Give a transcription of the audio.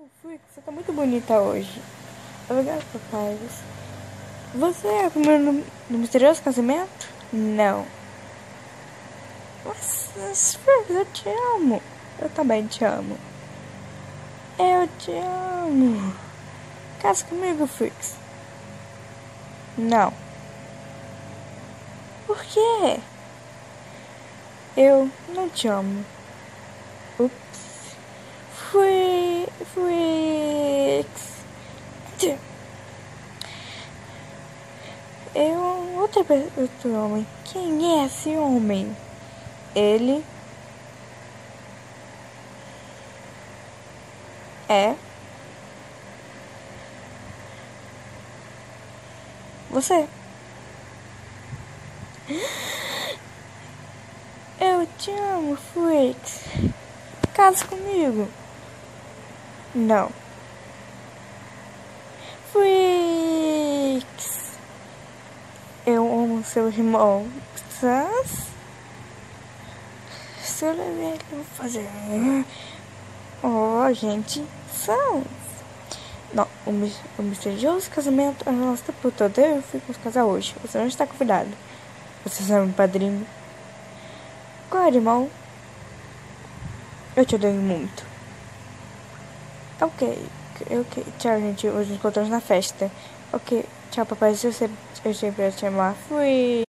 Você tá muito bonita hoje. Obrigada, papai. Você é comigo no misterioso casamento? Não. Mas, Fix, eu te amo. Eu também te amo. Eu te amo. Casa comigo, Fix. Não. Por quê? Eu não te amo. Ups. Fix. Outro homem. Quem é esse homem? Ele é você. Eu te amo, Fix. Casa comigo. Não. Fix. Eu amo seu irmão. Se eu levar ele, eu vou fazer. Oh, gente. Não, o misterioso casamento é o nosso tempo todo. Eu fui com os casar hoje. Você não está convidado. Você sabe, padrinho. Claro, irmão. Eu te odeio muito. Ok. Tchau, gente. Hoje nos encontramos na festa. Ok. Tchau, papai. Eu sempre te amar. Fui.